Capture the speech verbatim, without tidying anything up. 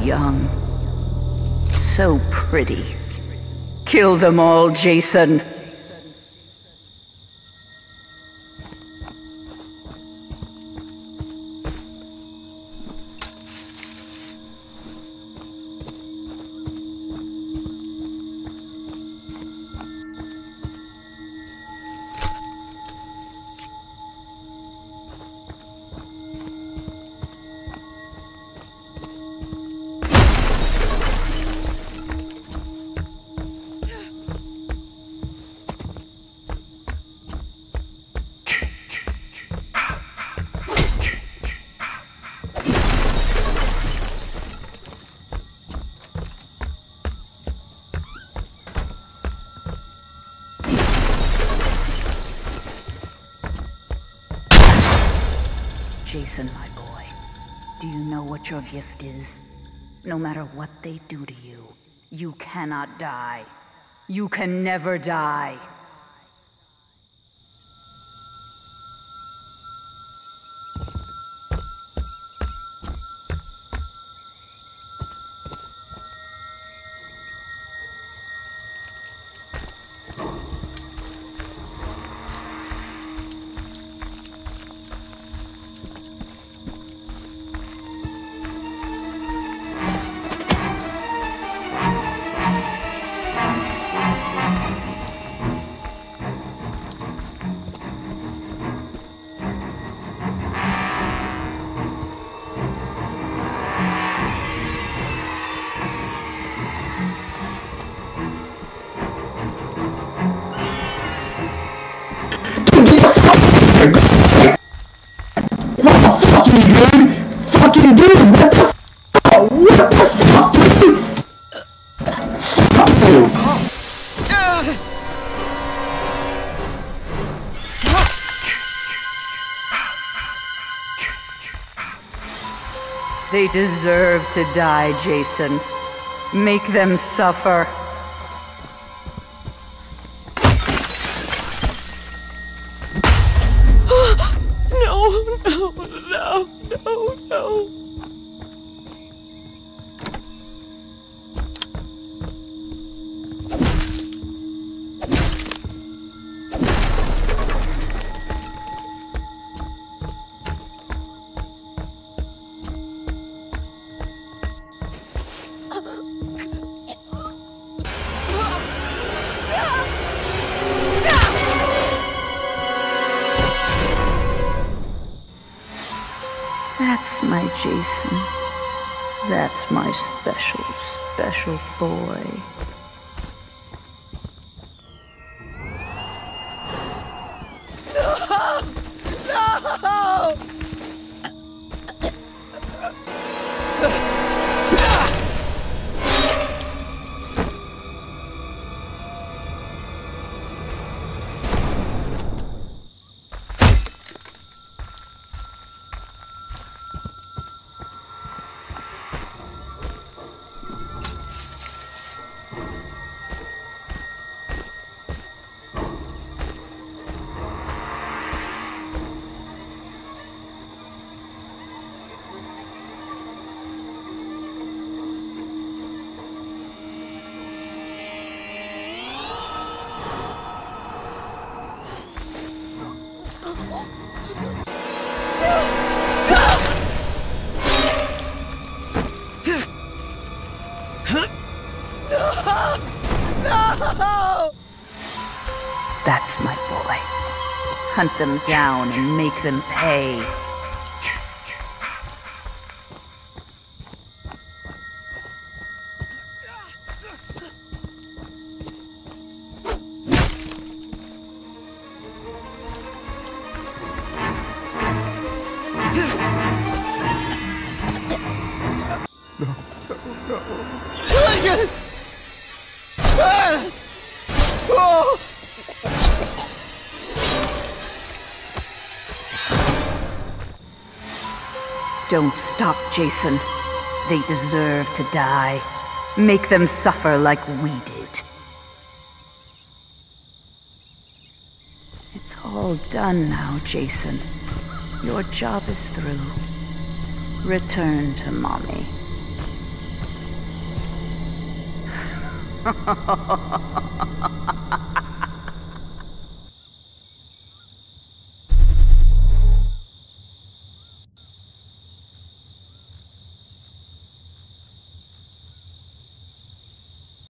young. So pretty. Kill them all, Jason. Jason, my boy, do you know what your gift is? No matter what they do to you, you cannot die. You can never die. Fucking dude, what the fuck? What the fuck, dude? Fuck you. They deserve to die, Jason. Make them suffer. No, no, no, no, no. That's my Jason. That's my special, special boy. No! No! No! That's my boy. Hunt them down and make them pay. Collision! Ah! Oh! Don't stop, Jason. They deserve to die. Make them suffer like we did. It's all done now, Jason. Your job is through. Return to Mommy.